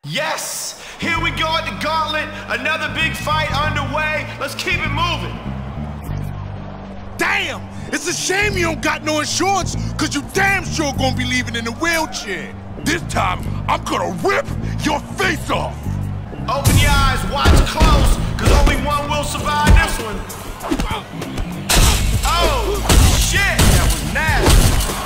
Yes! Here we go at the Gauntlet. Another big fight underway. Let's keep it moving. Damn! It's a shame you don't got no insurance, cause you damn sure gonna be leaving in a wheelchair. This time, I'm gonna rip your face off! Open your eyes, watch close, cause only one will survive this one. Oh, shit! That was nasty.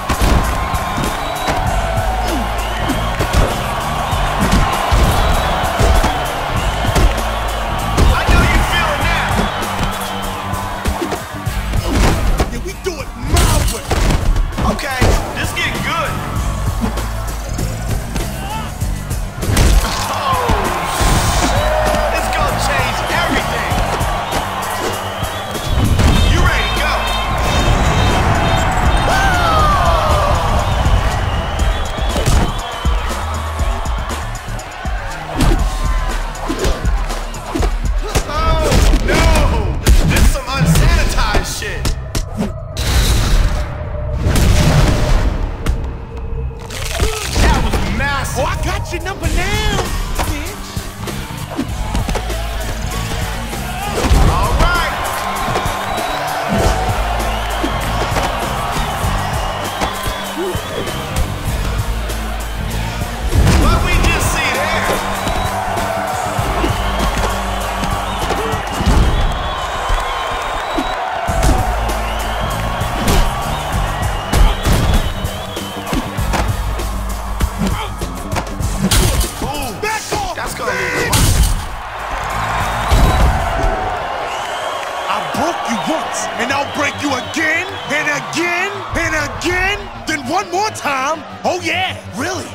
Okay, this is getting good. Oh, shit. It's gonna change everything. You ready to go? Oh, no. This is some unsanitized shit. Oh, I got your number now, bitch. All right. What we just see there? That's gonna leave. I broke you once, and I'll break you again, and again, and again, then one more time. Oh yeah, really?